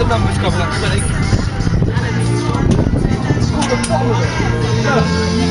numbers coming up, ready? Oh, the bottom of it.